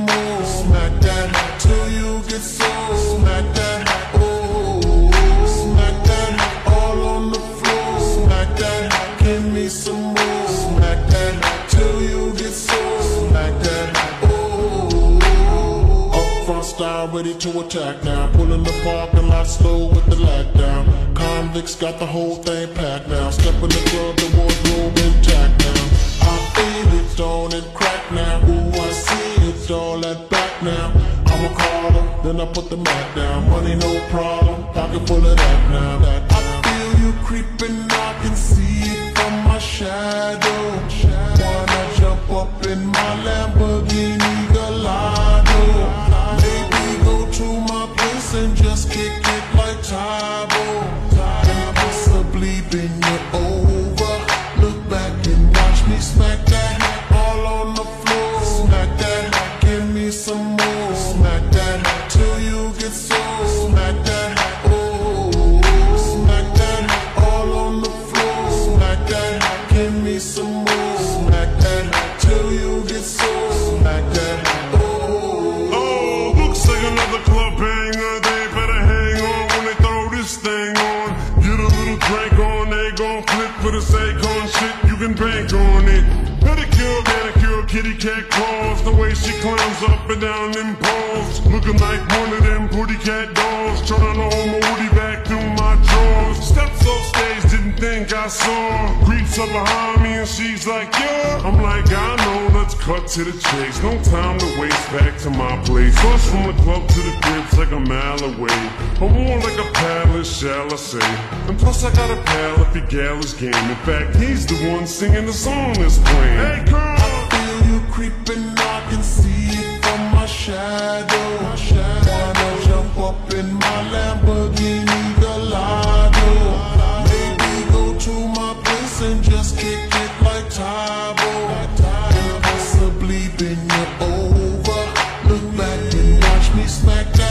more. Smack that till you get so. Smack that, oh. Smack that all on the floor. Smack that, give me some more. Smack that till you get so. Smack that, oh. Up front style, ready to attack now. Pulling the parking lot slow with the lag down. Convicts got the whole thing packed now. Step in the club, the wardrobe intact now. I feel it, don't it crack now. Ooh, I see it, all that back now. I'm a caller, then I put the mat down. Money no problem, pocket full of that now. I feel you creeping, I can see it from my shadow. Wanna jump up in my Lamborghini Gallardo. Maybe go to my place and just kick it like Tybo. And possibly bend you over. Look back and watch me smack that all on the floor. Smack that, give me some more. Smack that till you get so. Smack that, oh. Smack that all on the floor. Smack that, give me some more. Smack that till you get so. Smack that, oh. Oh, looks like another club banger. They better hang on when they throw this thing on. Get a little drink on, they gon' flip for the sake on shit. You can bank on it. Pedicure, manicure, kitty cat claws. The way she climbs up and down them poles, looking like one of them pretty cat dolls. Trying to hold my woody back through my drawers. Steps off stage, didn't think I saw. Creeps up behind me and she's like, yeah. I'm like, I know, let's cut to the chase. No time to waste, back to my place. Bus from the club to the crib's like a mile away. I'm more like a palace, shall I say. And plus I got a pal if your gal is game. In fact, he's the one singing the song that's playing. Hey girl, I feel you creeping, I can see it from my shadow. Wanna jump up in my Lamborghini Gallardo. Maybe go to my place and just kick it like Tybo. And possibly bend you over. Look back and watch me smack that